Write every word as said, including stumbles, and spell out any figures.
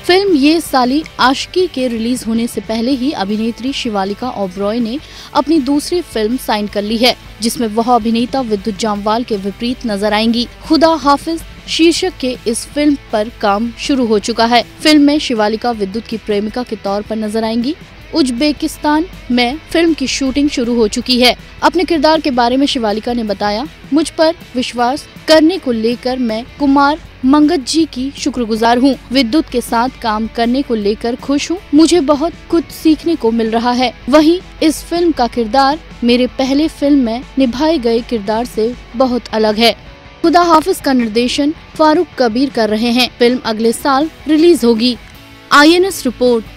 Film ये साली आशिकी के रिलीज होने से पहले ही अभिनेत्री शिवालिका ओबरॉय ने अपनी दूसरी फिल्म साइन कर ली है, जिसमें वह अभिनेता विद्युत जामवाल के विपरीत नजर आएंगी। खुदा हाफिज शीर्षक के इस फिल्म पर काम शुरू हो चुका है। फिल्म में शिवालिका विद्युत की प्रेमिका के तौर पर नजर आएंगी। उज्बेकिस्तान में फिल्म की शूटिंग शुरू हो चुकी है। अपने किरदार के बारे में शिवालिका ने बताया, मुझ पर विश्वास करने को लेकर मैं कुमार मंगत जी की शुक्रगुजार हूँ। विद्युत के साथ काम करने को लेकर खुश हूँ। मुझे बहुत कुछ सीखने को मिल रहा है। वहीं इस फिल्म का किरदार मेरे पहले फिल्म में निभाए गए किरदार से बहुत अलग है। खुदा हाफिज का निर्देशन फारूक कबीर कर रहे हैं। फिल्म अगले साल रिलीज होगी। I N S report.